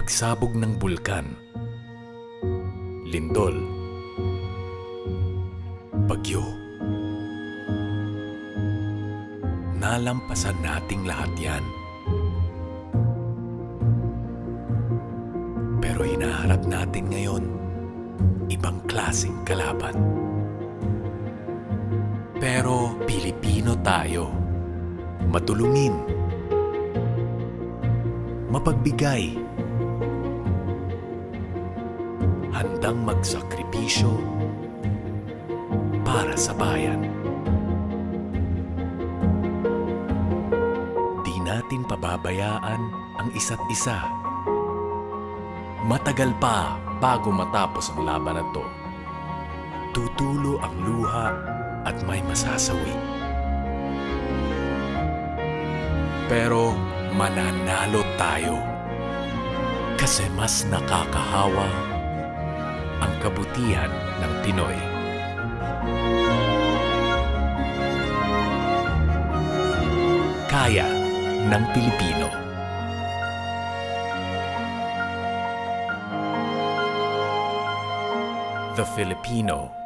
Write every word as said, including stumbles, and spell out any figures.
pagsabog ng bulkan, lindol, bagyo. Nalampasan nating lahat yan. Pero hinaharap natin ngayon ibang klaseng kalaban. Pero Pilipino tayo, matulungin, mapagbigay, handang magsakripisyo para sa bayan. Di natin pababayaan ang isa't isa. Matagal pa bago matapos ang laban na to. Tutulo ang luha at may masasawi. Pero mananalo tayo kasi mas nakakahawa ang kabutihan ng Pinoy. Kaya ng Pilipino. The Filipino